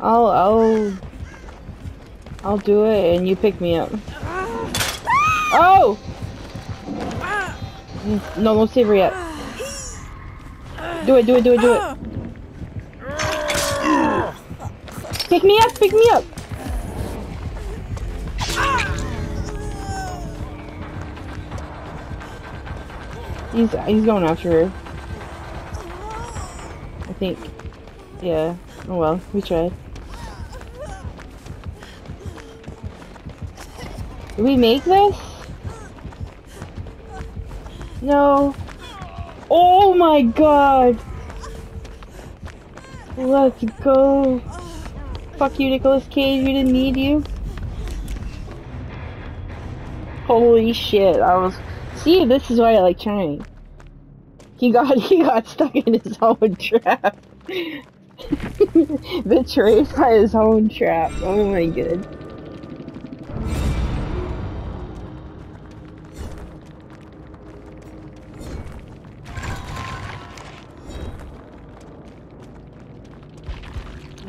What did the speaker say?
I'll I'll do it and you pick me up. Oh! No, don't save her yet. Do it, do it, do it, do it. Pick me up, pick me up! He's going after her. I think. Yeah. Oh well, we tried. Did we make this? No. Oh my god! Let's go. Fuck you, Nicolas Cage, we didn't need you. Holy shit, I was... See, this is why I like trying. He got stuck in his own trap. Betrayed by his own trap. Oh my god.